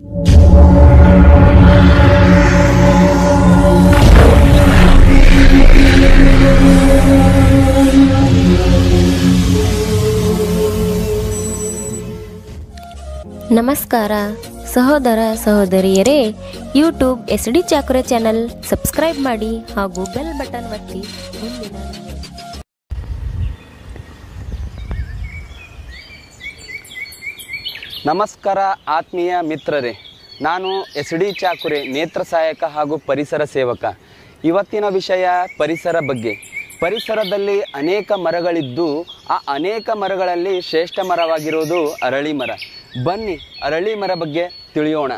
ನಮಸ್ಕಾರ ಸಹೋದರ ಸಹೋದರಿಯರೇ, ಯೂಟ್ಯೂಬ್ SD ಚಾಕುರೆ ಚಾನಲ್ ಸಬ್ಸ್ಕ್ರೈಬ್ ಮಾಡಿ ಹಾಗೂ ಬೆಲ್ ಬಟನ್ ಒತ್ತಿ ಮುಂದಿನ ನಮಸ್ಕಾರ ಆತ್ಮೀಯ ಮಿತ್ರರೇ, ನಾನು SD ಚಾಕುರೆ ನೇತ್ರ ಸಹಾಯಕ ಹಾಗೂ ಪರಿಸರ ಸೇವಕ. ಇವತ್ತಿನ ವಿಷಯ ಪರಿಸರ ಬಗ್ಗೆ. ಪರಿಸರದಲ್ಲಿ ಅನೇಕ ಮರಗಳಿದ್ದು ಆ ಅನೇಕ ಮರಗಳಲ್ಲಿ ಶ್ರೇಷ್ಠ ಮರವಾಗಿರೋದು ಅರಳಿ ಮರ. ಬನ್ನಿ ಅರಳಿ ಮರ ಬಗ್ಗೆ ತಿಳಿಯೋಣ.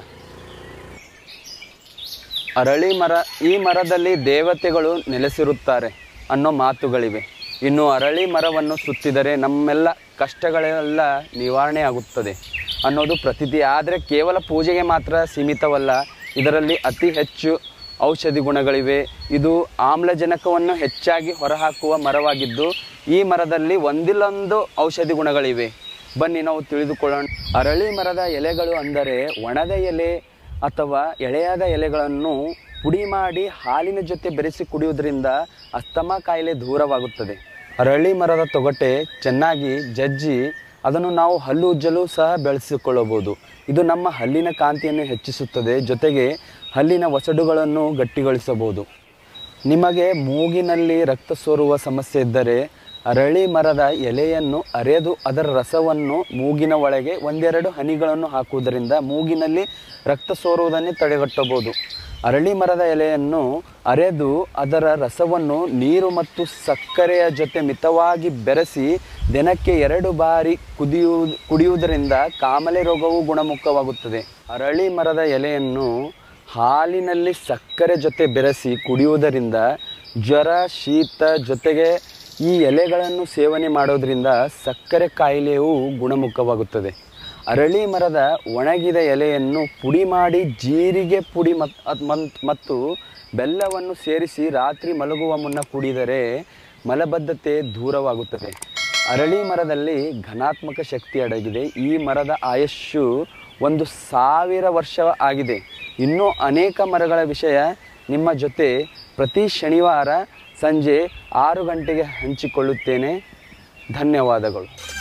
ಅರಳಿ ಮರ, ಈ ಮರದಲ್ಲಿ ದೇವತೆಗಳು ನೆಲೆಸಿರುತ್ತಾರೆ ಅನ್ನೋ ಮಾತುಗಳಿವೆ. ಇನ್ನು ಅರಳಿ ಮರವನ್ನು ಸುತ್ತಿದರೆ ನಮ್ಮೆಲ್ಲ ಕಷ್ಟಗಳೆಲ್ಲ ನಿವಾರಣೆ ಆಗುತ್ತದೆ ಅನ್ನೋದು ಪ್ರತೀತಿ. ಆದರೆ ಕೇವಲ ಪೂಜೆಗೆ ಮಾತ್ರ ಸೀಮಿತವಲ್ಲ, ಇದರಲ್ಲಿ ಅತಿ ಹೆಚ್ಚು ಔಷಧಿ ಗುಣಗಳಿವೆ. ಇದು ಆಮ್ಲಜನಕವನ್ನು ಹೆಚ್ಚಾಗಿ ಹೊರಹಾಕುವ ಮರವಾಗಿದ್ದು ಈ ಮರದಲ್ಲಿ ಒಂದಿಲ್ಲೊಂದು ಔಷಧಿ ಗುಣಗಳಿವೆ. ಬನ್ನಿ ನಾವು ತಿಳಿದುಕೊಳ್ಳೋಣ. ಅರಳಿ ಮರದ ಎಲೆಗಳು ಅಂದರೆ ಒಣದ ಎಲೆ ಅಥವಾ ಎಳೆಯಾದ ಎಲೆಗಳನ್ನು ಪುಡಿ ಮಾಡಿ ಹಾಲಿನ ಜೊತೆ ಬೆರೆಸಿ ಕುಡಿಯುವುದರಿಂದ ಅಸ್ತಮಾ ಕಾಯಿಲೆ ದೂರವಾಗುತ್ತದೆ. ಅರಳಿ ಮರದ ತೊಗಟೆ ಚೆನ್ನಾಗಿ ಜಜ್ಜಿ ಅದನ್ನು ನಾವು ಹಲ್ಲು ಉಜ್ಜಲು ಸಹ ಬೆಳೆಸಿಕೊಳ್ಳಬಹುದು. ಇದು ನಮ್ಮ ಹಲ್ಲಿನ ಕಾಂತಿಯನ್ನು ಹೆಚ್ಚಿಸುತ್ತದೆ, ಜೊತೆಗೆ ಹಲ್ಲಿನ ಒಸಡುಗಳನ್ನು ಗಟ್ಟಿಗೊಳಿಸಬಹುದು. ನಿಮಗೆ ಮೂಗಿನಲ್ಲಿ ರಕ್ತ ಸೋರುವ ಸಮಸ್ಯೆ ಇದ್ದರೆ ಅರಳಿ ಮರದ ಎಲೆಯನ್ನು ಅರೆದು ಅದರ ರಸವನ್ನು ಮೂಗಿನ ಒಳಗೆ ಒಂದೆರಡು ಹನಿಗಳನ್ನು ಹಾಕುವುದರಿಂದ ಮೂಗಿನಲ್ಲಿ ರಕ್ತ ಸೋರುವುದನ್ನು ತಡೆಗಟ್ಟಬಹುದು. ಅರಳಿ ಮರದ ಎಲೆಯನ್ನು ಅರೆದು ಅದರ ರಸವನ್ನು ನೀರು ಮತ್ತು ಸಕ್ಕರೆಯ ಜೊತೆ ಮಿತವಾಗಿ ಬೆರೆಸಿ ದಿನಕ್ಕೆ 2 ಬಾರಿ ಕುಡಿಯುವುದರಿಂದ ಕಾಮಲೆ ರೋಗವು ಗುಣಮುಖವಾಗುತ್ತದೆ. ಅರಳಿ ಮರದ ಎಲೆಯನ್ನು ಹಾಲಿನಲ್ಲಿ ಸಕ್ಕರೆ ಜೊತೆ ಬೆರೆಸಿ ಕುಡಿಯುವುದರಿಂದ ಜ್ವರ, ಶೀತ, ಜೊತೆಗೆ ಈ ಎಲೆಗಳನ್ನು ಸೇವನೆ ಮಾಡೋದರಿಂದ ಸಕ್ಕರೆ ಕಾಯಿಲೆಯು ಗುಣಮುಖವಾಗುತ್ತದೆ. ಅರಳಿ ಮರದ ಒಣಗಿದ ಎಲೆಯನ್ನು ಪುಡಿ ಮಾಡಿ ಜೀರಿಗೆ ಪುಡಿ ಮತ್ತು ಬೆಲ್ಲವನ್ನು ಸೇರಿಸಿ ರಾತ್ರಿ ಮಲಗುವ ಮುನ್ನ ಕುಡಿದರೆ ಮಲಬದ್ಧತೆ ದೂರವಾಗುತ್ತದೆ. ಅರಳಿ ಮರದಲ್ಲಿ ಘನಾತ್ಮಕ ಶಕ್ತಿ ಅಡಗಿದೆ. ಈ ಮರದ ಆಯುಷ್ಯು 1000 ವರ್ಷ ಆಗಿದೆ. ಇನ್ನೂ ಅನೇಕ ಮರಗಳ ವಿಷಯ ನಿಮ್ಮ ಜೊತೆ ಪ್ರತಿ ಶನಿವಾರ ಸಂಜೆ 6 ಗಂಟೆಗೆ ಹಂಚಿಕೊಳ್ಳುತ್ತೇನೆ. ಧನ್ಯವಾದಗಳು.